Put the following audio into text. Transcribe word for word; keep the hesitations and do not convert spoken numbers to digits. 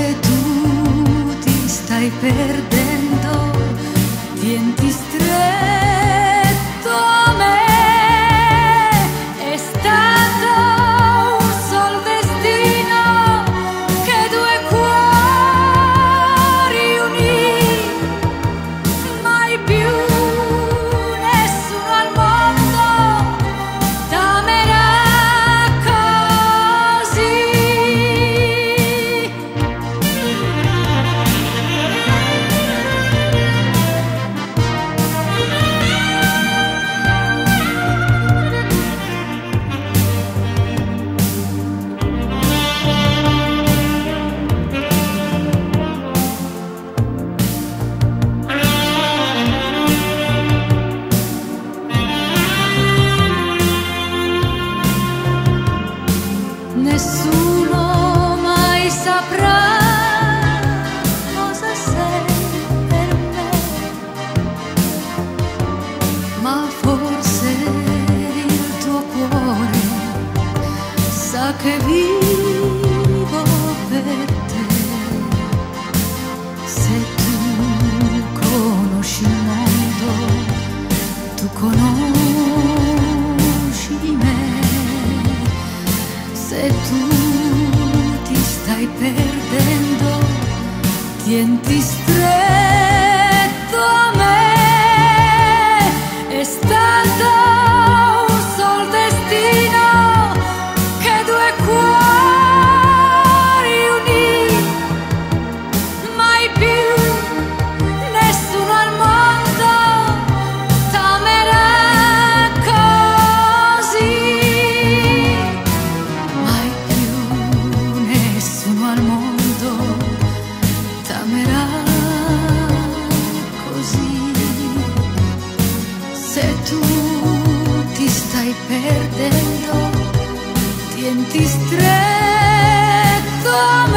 tu ti stai perdendo, tienti stretto a me. È stato un sol destino che due cuori unì, mai più nessuno al mondo t'amerà così. Nessuno mai saprà cosa sei per me, ma forse il tuo cuore sa che vivo per te. Se tu conosci il mondo, tu conosci me. Se tu ti stai perdendo, tienti stretto a me. È stato un sol destino che due cuori unì, mai più nessuno al mondo t'amerà così. Nessuno al mondo t'amerà così. Se tu ti stai perdendo, tienti stretto a me.